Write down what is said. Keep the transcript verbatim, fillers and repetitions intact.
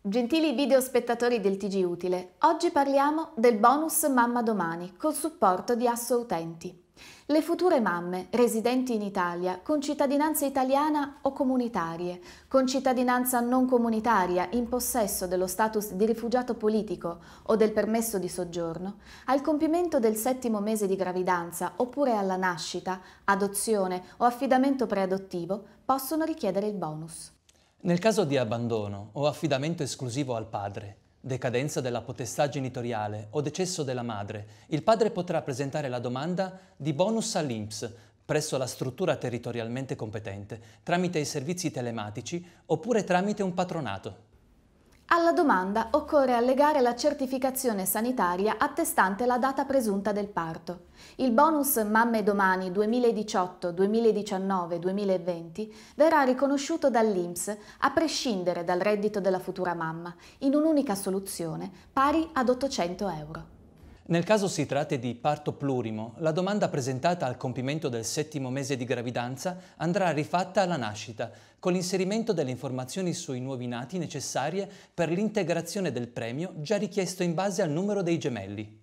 Gentili videospettatori del T G Utile, oggi parliamo del bonus Mamma Domani col supporto di Asso Utenti. Le future mamme residenti in Italia con cittadinanza italiana o comunitarie, con cittadinanza non comunitaria in possesso dello status di rifugiato politico o del permesso di soggiorno, al compimento del settimo mese di gravidanza oppure alla nascita, adozione o affidamento preadottivo possono richiedere il bonus. Nel caso di abbandono o affidamento esclusivo al padre, decadenza della potestà genitoriale o decesso della madre, il padre potrà presentare la domanda di bonus all'I N P S presso la struttura territorialmente competente, tramite i servizi telematici oppure tramite un patronato. Alla domanda occorre allegare la certificazione sanitaria attestante la data presunta del parto. Il bonus Mamme Domani duemiladiciotto, duemiladiciannove, duemilaventi verrà riconosciuto dall'I N P S a prescindere dal reddito della futura mamma, in un'unica soluzione pari ad ottocento euro. Nel caso si tratti di parto plurimo, la domanda presentata al compimento del settimo mese di gravidanza andrà rifatta alla nascita, con l'inserimento delle informazioni sui nuovi nati necessarie per l'integrazione del premio già richiesto in base al numero dei gemelli.